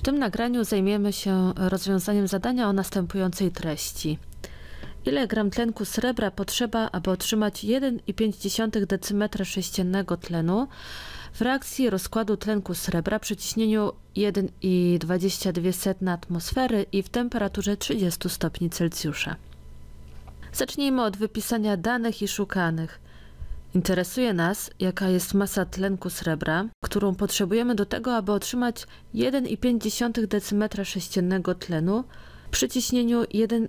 W tym nagraniu zajmiemy się rozwiązaniem zadania o następującej treści. Ile gram tlenku srebra potrzeba, aby otrzymać 1,5 decymetra sześciennego tlenu w reakcji rozkładu tlenku srebra przy ciśnieniu 1,22 atmosfery i w temperaturze 30 stopni Celsjusza. Zacznijmy od wypisania danych i szukanych. Interesuje nas, jaka jest masa tlenku srebra, którą potrzebujemy do tego, aby otrzymać 1,5 decymetra sześciennego tlenu przy ciśnieniu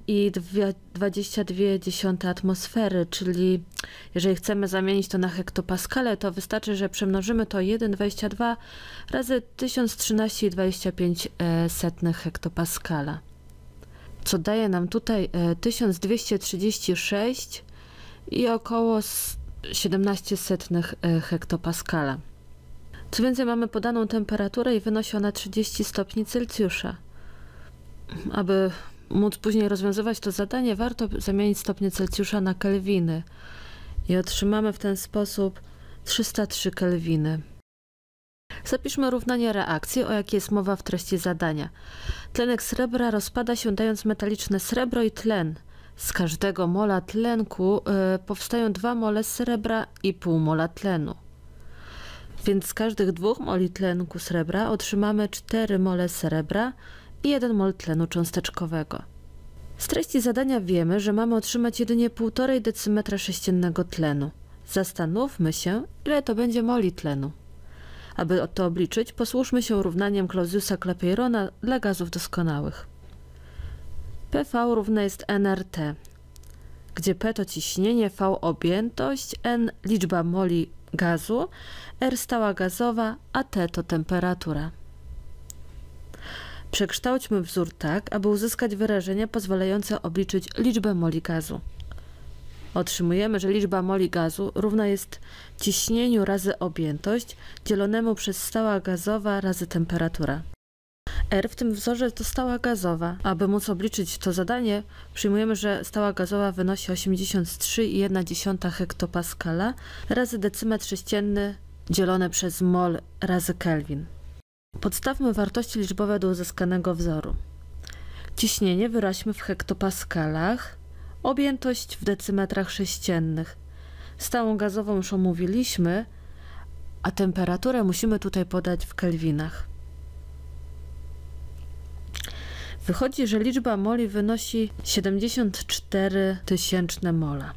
1,22 atmosfery, czyli jeżeli chcemy zamienić to na hektopaskale, to wystarczy, że przemnożymy to 1,22 razy 1013,25 hektopaskala, co daje nam tutaj 1236 i około 0,17 hektopaskala. Co więcej, mamy podaną temperaturę i wynosi ona 30 stopni Celsjusza. Aby móc później rozwiązywać to zadanie, warto zamienić stopnie Celsjusza na kelwiny i otrzymamy w ten sposób 303 kelwiny. Zapiszmy równanie reakcji, o jakiej jest mowa w treści zadania. Tlenek srebra rozpada się, dając metaliczne srebro i tlen. Z każdego mola tlenku powstają 2 mole srebra i pół mola tlenu. Więc z każdych 2 moli tlenku srebra otrzymamy 4 mole srebra i 1 mol tlenu cząsteczkowego. Z treści zadania wiemy, że mamy otrzymać jedynie 1,5 decymetra sześciennego tlenu. Zastanówmy się, ile to będzie moli tlenu. Aby to obliczyć, posłużmy się równaniem Clausiusa-Clapeyrona dla gazów doskonałych. PV równa jest nRT, gdzie P to ciśnienie, V objętość, N liczba moli gazu, R stała gazowa, a T to temperatura. Przekształćmy wzór tak, aby uzyskać wyrażenie pozwalające obliczyć liczbę moli gazu. Otrzymujemy, że liczba moli gazu równa jest ciśnieniu razy objętość dzielonemu przez stała gazowa razy temperatura. R w tym wzorze to stała gazowa. Aby móc obliczyć to zadanie, przyjmujemy, że stała gazowa wynosi 83,1 hektopaskala razy decymetr sześcienny dzielone przez mol razy Kelvin. Podstawmy wartości liczbowe do uzyskanego wzoru. Ciśnienie wyraźmy w hektopaskalach, objętość w decymetrach sześciennych. Stałą gazową już omówiliśmy, a temperaturę musimy tutaj podać w kelwinach. Wychodzi, że liczba moli wynosi 74 tysięczne mola.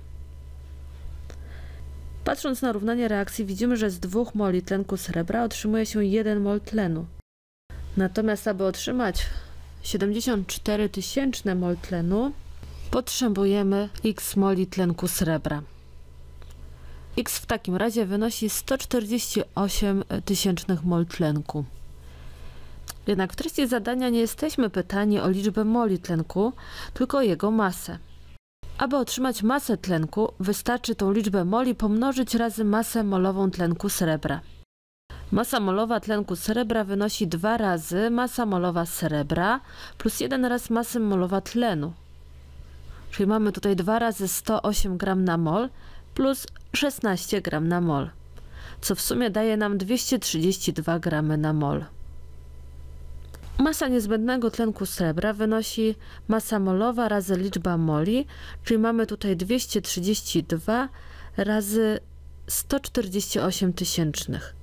Patrząc na równanie reakcji, widzimy, że z 2 moli tlenku srebra otrzymuje się 1 mol tlenu. Natomiast aby otrzymać 74 tysięczne mol tlenu, potrzebujemy x moli tlenku srebra. X w takim razie wynosi 148 tysięcznych mol tlenku. Jednak w treści zadania nie jesteśmy pytani o liczbę moli tlenku, tylko o jego masę. Aby otrzymać masę tlenku, wystarczy tą liczbę moli pomnożyć razy masę molową tlenku srebra. Masa molowa tlenku srebra wynosi 2 razy masa molowa srebra plus 1 raz masy molowa tlenu. Czyli mamy tutaj 2 razy 108 gram na mol plus 16 gram na mol, co w sumie daje nam 232 gramy na mol. Masa niezbędnego tlenku srebra wynosi masa molowa razy liczba moli, czyli mamy tutaj 232 razy 148 tysięcznych,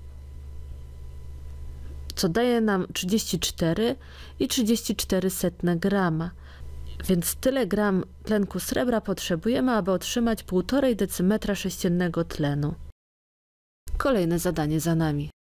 co daje nam 34 i 34 setne grama. Więc tyle gram tlenku srebra potrzebujemy, aby otrzymać 1,5 decymetra sześciennego tlenu. Kolejne zadanie za nami.